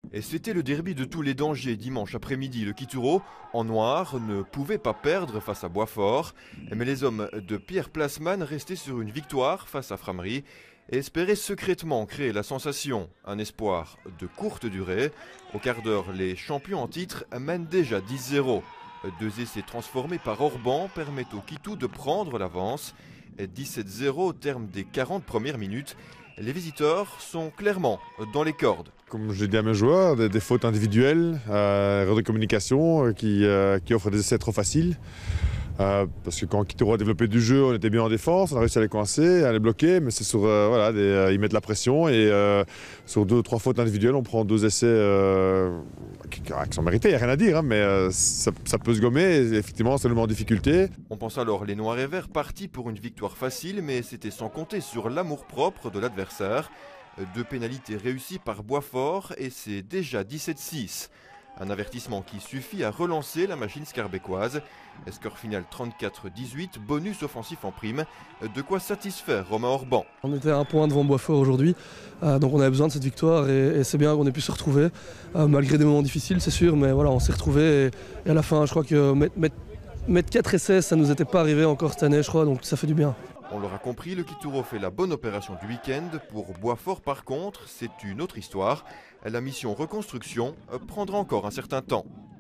Et c'était le derby de tous les dangers dimanche après-midi. Le Kituro, en noir, ne pouvait pas perdre face à Boisfort. Mais les hommes de Pierre Plasman restaient sur une victoire face à Frameries et espéraient secrètement créer la sensation. Un espoir de courte durée. Au quart d'heure, les champions en titre mènent déjà 10-0. Deux essais transformés par Orban permettent au Kitou de prendre l'avance. 17-0 au terme des 40 premières minutes. Les visiteurs sont clairement dans les cordes. Comme je l'ai dit à mes joueurs, des fautes individuelles, erreurs de communication qui offrent des essais trop faciles. Parce que quand Kituro a développé du jeu, on était bien en défense, on a réussi à les coincer, à les bloquer, mais c'est sur, ils mettent la pression et sur 2 ou 3 fautes individuelles, on prend 2 essais qui sont mérités, il n'y a rien à dire, hein, mais ça peut se gommer et effectivement c'est le moment en difficulté. On pense alors les Noirs et Verts partis pour une victoire facile, mais c'était sans compter sur l'amour-propre de l'adversaire. 2 pénalités réussies par Boisfort et c'est déjà 17-6. Un avertissement qui suffit à relancer la machine scarbécoise. Score final 34-18, bonus offensif en prime. De quoi satisfaire Romain Orban. On était à 1 point devant Boisfort aujourd'hui, donc on avait besoin de cette victoire et c'est bien qu'on ait pu se retrouver. Malgré des moments difficiles, c'est sûr, mais voilà, on s'est retrouvés et à la fin, je crois que mettre 4 essais, ça ne nous était pas arrivé encore cette année, je crois, donc ça fait du bien. On l'aura compris, le Kituro fait la bonne opération du week-end. Pour Boisfort, par contre, c'est une autre histoire. La mission reconstruction prendra encore un certain temps.